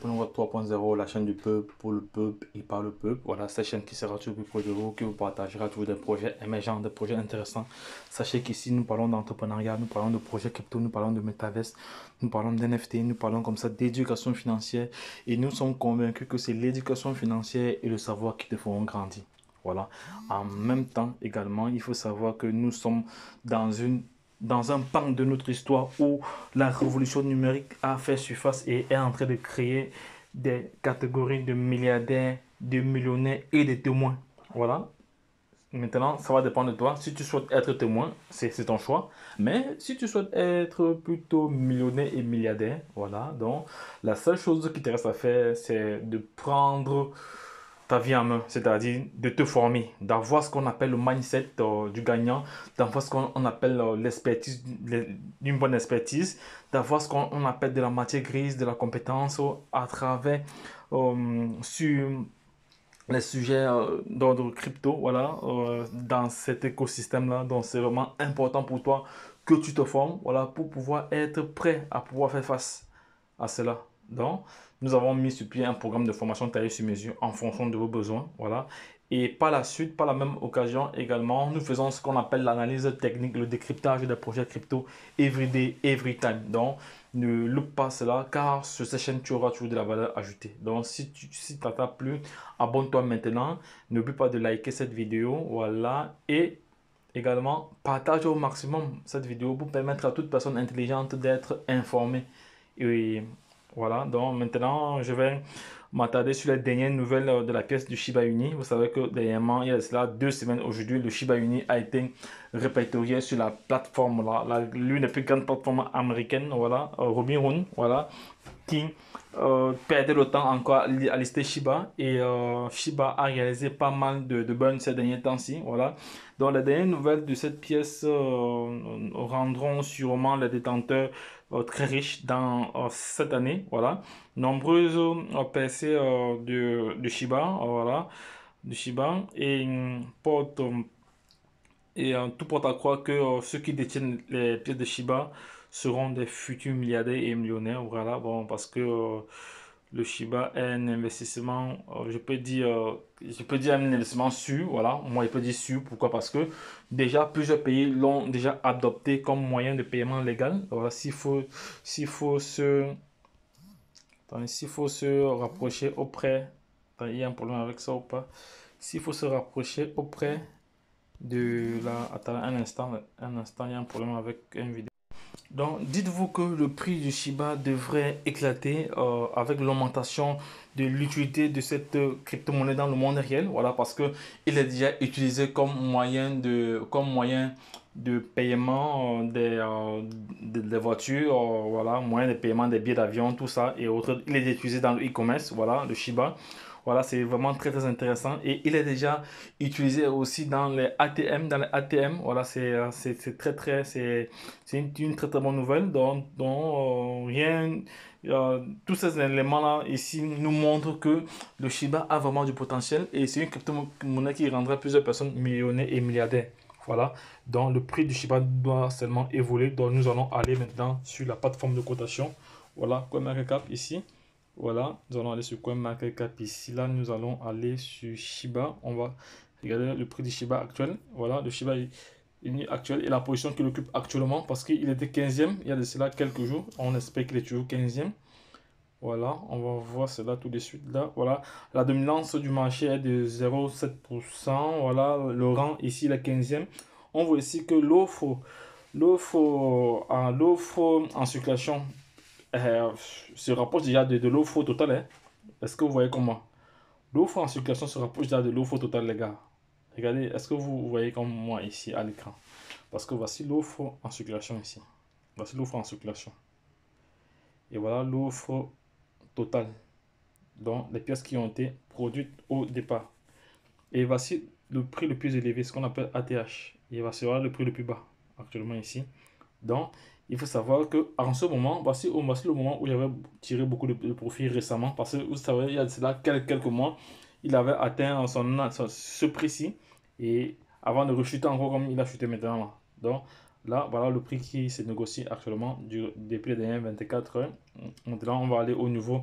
Prenons 3.0, la chaîne du peuple, pour le peuple et par le peuple. Voilà, cette chaîne qui sera toujours plus proche de vous, qui vous partagera toujours des projets émergents, des projets intéressants. Sachez qu'ici, nous parlons d'entrepreneuriat, nous parlons de projets crypto, nous parlons de Metaverse, nous parlons d'NFT, nous parlons comme ça d'éducation financière. Et nous sommes convaincus que c'est l'éducation financière et le savoir qui te feront grandir. Voilà. En même temps, également, il faut savoir que nous sommes dans un pan de notre histoire où la révolution numérique a fait surface et est en train de créer des catégories de milliardaires, de millionnaires et de témoins. Voilà. Maintenant, ça va dépendre de toi. Si tu souhaites être témoin, c'est ton choix. Mais si tu souhaites être plutôt millionnaire et milliardaire, voilà. Donc, la seule chose qui te reste à faire, c'est de prendre ta vie en main, c'est-à-dire de te former, d'avoir ce qu'on appelle le mindset du gagnant, d'avoir ce qu'on appelle l'expertise, une bonne expertise, d'avoir ce qu'on appelle de la matière grise, de la compétence à travers sur les sujets d'ordre crypto, voilà, dans cet écosystème-là. Donc, c'est vraiment important pour toi que tu te formes, voilà, pour pouvoir être prêt à pouvoir faire face à cela. Donc, nous avons mis sur pied un programme de formation taillé sur mesure en fonction de vos besoins, voilà. Et par la suite, par la même occasion également, nous faisons ce qu'on appelle l'analyse technique, le décryptage des projets crypto every day, every time. Donc, ne loupe pas cela car sur cette chaîne, tu auras toujours de la valeur ajoutée. Donc, si ça t'a plu, abonne-toi maintenant. N'oublie pas de liker cette vidéo, voilà. Et également, partage au maximum cette vidéo pour permettre à toute personne intelligente d'être informée. Et voilà, donc maintenant, je vais m'attarder sur les dernières nouvelles de la pièce du Shiba Inu. Vous savez que dernièrement, il y a cela 2 semaines aujourd'hui, le Shiba Inu a été répertorié sur la plateforme, l'une des plus grandes plateformes américaines, voilà, Robinhood, voilà, qui perdait le temps encore à lister Shiba. Et Shiba a réalisé pas mal de burns ces derniers temps-ci, voilà. Donc, les dernières nouvelles de cette pièce rendront sûrement les détenteurs très riches dans cette année, voilà. Nombreuses percées de Shiba, voilà, de Shiba, et tout porte à croire que ceux qui détiennent les pièces de Shiba seront des futurs milliardaires et millionnaires, voilà, bon, parce que le Shiba est un investissement, je peux dire un investissement sûr, voilà. Moi, je peux dire sûr, pourquoi? Parce que déjà, plusieurs pays l'ont déjà adopté comme moyen de paiement légal. Voilà, s'il faut se rapprocher auprès, attends, il y a un problème avec ça ou pas? S'il faut se rapprocher auprès de la, attends, un instant, il y a un problème avec une vidéo. Donc, dites-vous que le prix du Shiba devrait éclater avec l'augmentation de l'utilité de cette crypto-monnaie dans le monde réel. Voilà, parce que il est déjà utilisé comme moyen de paiement des voitures, voilà, moyen de paiement des billets d'avion, tout ça et autres. Il est utilisé dans le e-commerce, voilà, le Shiba. Voilà, c'est vraiment très très intéressant et il est déjà utilisé aussi dans les ATM, voilà, c'est très très, c'est une très très bonne nouvelle dont tous ces éléments-là ici nous montrent que le Shiba a vraiment du potentiel et c'est une crypto-monnaie qui rendra plusieurs personnes millionnaires et milliardaires. Voilà, donc le prix du Shiba doit seulement évoluer. Donc nous allons aller maintenant sur la plateforme de cotation. Voilà, comme un récap ici. Voilà, nous allons aller sur CoinMarketCap ici. Là, nous allons aller sur Shiba. On va regarder le prix du Shiba actuel. Voilà, le Shiba actuel et la position qu'il occupe actuellement parce qu'il était 15e il y a de cela quelques jours. On espère qu'il est toujours 15e. Voilà, on va voir cela tout de suite là. Voilà, la dominance du marché est de 0,7%. Voilà, le rang ici, le 15e. On voit ici que l'offre en circulation se rapproche déjà de l'offre totale. Hein. Est-ce que vous voyez comment? L'offre en circulation se rapproche déjà de l'offre totale, les gars. Regardez, est-ce que vous voyez comme moi ici à l'écran? Parce que voici l'offre en circulation ici. Voici l'offre en circulation. Et voilà l'offre totale. Donc, les pièces qui ont été produites au départ. Et voici le prix le plus élevé, ce qu'on appelle ATH. Et voici le prix le plus bas, actuellement ici. Donc, il faut savoir que en ce moment, voici le moment où j'avais tiré beaucoup de profit récemment. Parce que vous savez, il y a cela quelques mois, il avait atteint ce prix-ci. Et avant de rechuter encore comme il a chuté maintenant. Là. Donc, là, voilà le prix qui se négocie actuellement depuis les dernières 24 heures. Maintenant, on va aller au niveau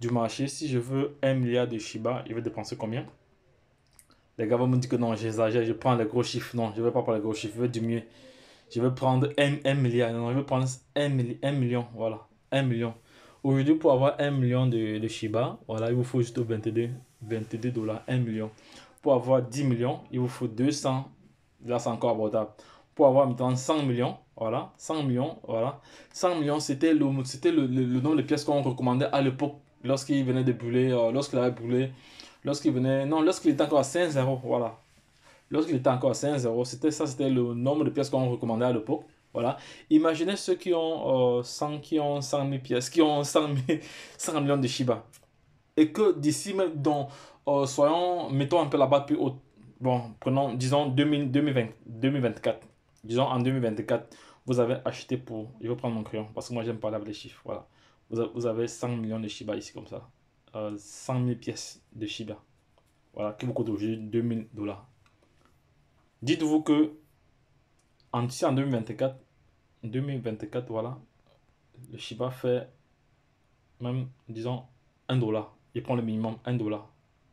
du marché, si je veux 1 milliard de Shiba, je vais dépenser combien? Les gars vont me dire que non, j'exagère, je prends les gros chiffres. Non, je ne vais pas prendre les gros chiffres, je vais diminuer. Je vais prendre 1 milliard. Non, je vais prendre 1 million. Voilà, 1 million. Aujourd'hui, pour avoir 1 million de Shiba, voilà, il vous faut juste 22 dollars, 1 million. Pour avoir 10 millions, il vous faut 200. Là, c'est encore abordable. Pour avoir maintenant 100 millions, voilà, 100 millions, voilà. 100 millions, c'était le nombre de pièces qu'on recommandait à l'époque, lorsqu'il venait de brûler, lorsqu'il avait brûlé, lorsqu'il était encore à 5 0, voilà. Lorsqu'il était encore à 5 0, c'était le nombre de pièces qu'on recommandait à l'époque. Voilà. Imaginez ceux qui ont 100 000 pièces, qui ont 100 millions de Shiba. Et que d'ici même, mettons un peu la barre plus haute. Bon, prenons, disons 2024. Disons en 2024, vous avez acheté pour, je vais prendre mon crayon parce que moi j'aime parler avec les chiffres. Voilà. Vous avez 100 millions de Shiba ici comme ça. 100 000 pièces de Shiba. Voilà, qui vous coûte aujourd'hui 2000 dollars. Dites-vous que en 2024, voilà, le Shiba fait même, disons, 1 dollar. Il prend le minimum 1 dollar.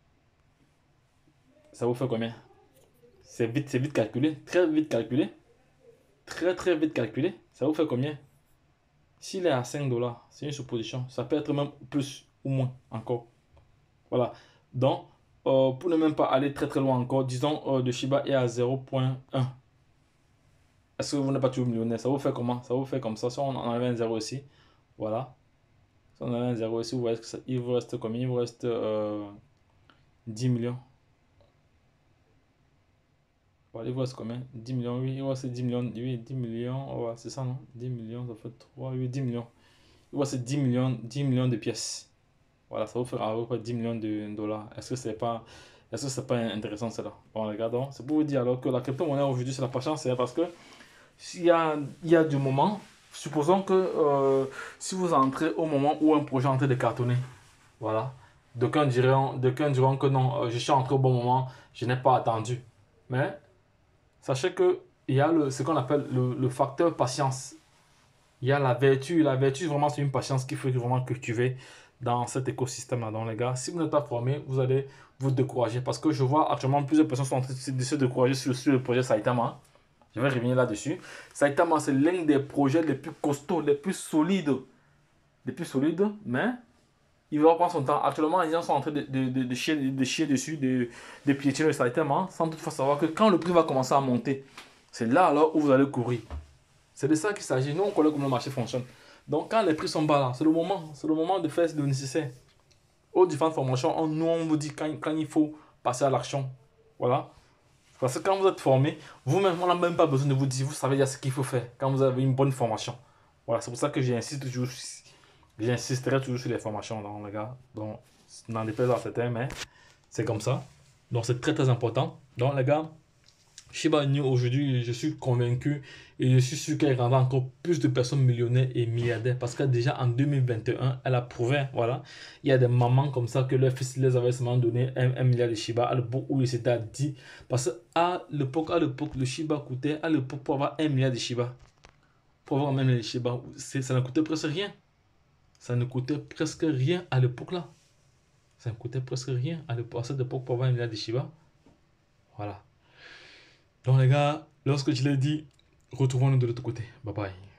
Ça vous fait combien? C'est vite calculé, très vite calculé, très vite calculé. Ça vous fait combien? S'il est à 5 dollars, c'est une supposition. Ça peut être même plus ou moins encore. Voilà. Donc, pour ne même pas aller très loin encore, disons, le Shiba est à 0,1. Est-ce que vous n'êtes pas toujours millionnaire? Ça vous fait comment? Ça vous fait comme ça. Si on enlève un 0 ici, voilà. Si on enlève un 0 ici, vous voyez que il vous reste combien? Il vous reste 10 millions. Voilà, il vous reste combien? 10 millions, oui, il vous reste 10 millions, oui, 10 millions, ouais, c'est ça, non? 10 millions, ça fait 3, oui, 10 millions. Il vous reste 10 millions de pièces. Voilà, ça vous fait à peu près 10 millions de dollars. Est-ce que c'est pas intéressant cela? Bon, regardons. C'est pour vous dire alors que la crypto-monnaie aujourd'hui, c'est la patience, c'est parce que il y a du moment, supposons que si vous entrez au moment où un projet est en train de cartonner, voilà, d'aucuns diront que non, je suis entré au bon moment, je n'ai pas attendu. Mais sachez que il y a ce qu'on appelle le facteur patience. Il y a la vertu. La vertu, vraiment, c'est une patience qu'il faut vraiment cultiver dans cet écosystème-là. Donc, les gars, si vous n'êtes pas formé, vous allez vous décourager. Parce que je vois actuellement plusieurs personnes sont en train de se décourager sur le projet Saitama. Je vais revenir là-dessus. Saitama, c'est l'un des projets les plus costauds, les plus solides. Les plus solides, mais il va prendre son temps. Actuellement, les gens sont en train de chier dessus, de piétiner le Saitama, sans toutefois savoir que quand le prix va commencer à monter, c'est là alors où vous allez courir. C'est de ça qu'il s'agit. Nous, on connaît comment le marché fonctionne. Donc, quand les prix sont bas là, c'est le moment de faire le nécessaire. Aux différentes formations, on vous dit quand il faut passer à l'action. Voilà. Parce que quand vous êtes formé, vous-même, on n'a même pas besoin de vous dire, vous savez déjà ce qu'il faut faire quand vous avez une bonne formation. Voilà, c'est pour ça que j'insisterai toujours sur les formations, là, les gars. Donc, n'en déplaise à certains, mais c'est comme ça. Donc, c'est très important. Donc, les gars, Shiba Inu, aujourd'hui, je suis convaincu et je suis sûr qu'elle rendra encore plus de personnes millionnaires et milliardaires parce que déjà en 2021, elle a prouvé, voilà, il y a des mamans comme ça que leur fils les avait seulement donné 1 milliard de Shiba à l'époque où il s'était dit, parce qu'à l'époque, le Shiba coûtait, à l'époque, pour avoir 1 milliard de Shiba, pour avoir 1 milliard de Shiba, ça ne coûtait presque rien. Ça ne coûtait presque rien à l'époque là. Ça ne coûtait presque rien à cette époque pour avoir 1 milliard de Shiba. Voilà. Donc les gars, lorsque je l'ai dit, retrouvons-nous de l'autre côté. Bye bye.